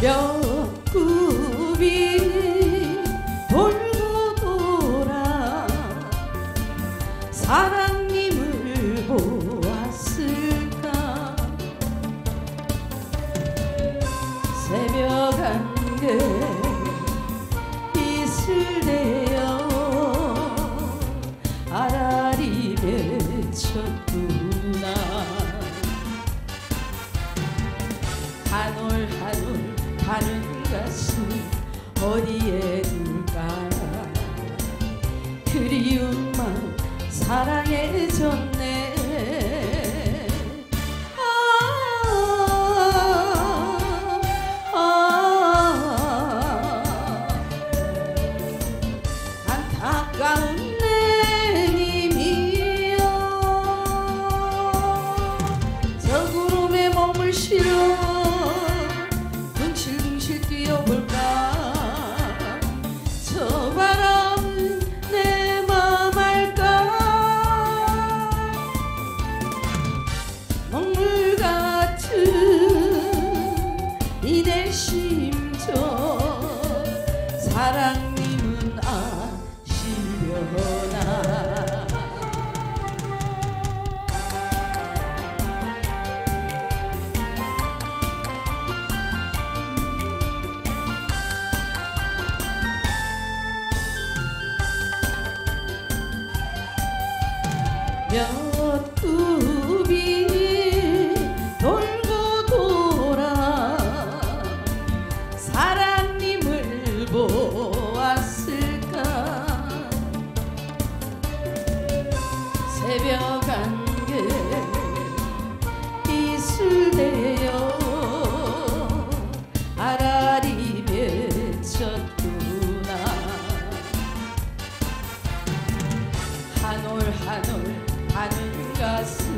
몇 굽이 돌고 돌아 사랑님을 보았을까. 새벽 안개 이슬대어 아라리 맺혔구나. 한올 한올 타는 가슴 어디에 둘까. 그리운 마음 사랑해졌네. 안타까운 내님이여 저 구름에 몸을 실어 둥실둥실 뛰어볼까. 저 바람은 내 맘 알까. 먹물 같은 이 내 심정 사랑님은 아시려나. 몇 굽이 돌고 돌아 사랑님을 보았을까. 새벽 안개 이슬대어 아라리 맺혔구나. 한올 한올 타는 가슴